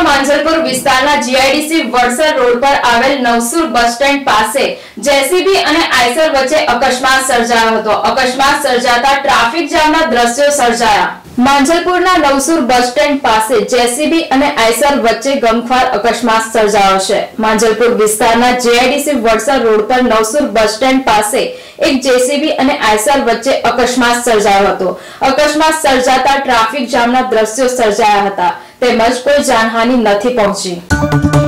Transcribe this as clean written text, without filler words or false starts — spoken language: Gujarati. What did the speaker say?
માંજલપુર વિસ્તારના જીઆઈડીસી વડસર રોડ પર આવેલ નવસુર બસ સ્ટેન્ડ પાસે જેસીબી અને આઈસર વચ્ચે અકસ્માત સર્જાયો હતો। અકસ્માત સર્જાતા ટ્રાફિક જામના દ્રશ્યો સર્જાયા। માંજલપુરના નવસુર બસ સ્ટેન્ડ પાસે જેસીબી અને આઈસર વચ્ચે ગમખ્વાર અકસ્માત સર્જાયો છે। માંજલપુર વિસ્તારના જીઆઈડીસી વડસર રોડ પર નવસુર બસ સ્ટેન્ડ પાસે એક જેસીબી અને આઈસર વચ્ચે અકસ્માત સર્જાયો હતો। અકસ્માત સર્જાતા ટ્રાફિક જામના દ્રશ્યો સર્જાયા હતા તેમજ કોઈ જાનહાનિ નથી પહોંચી।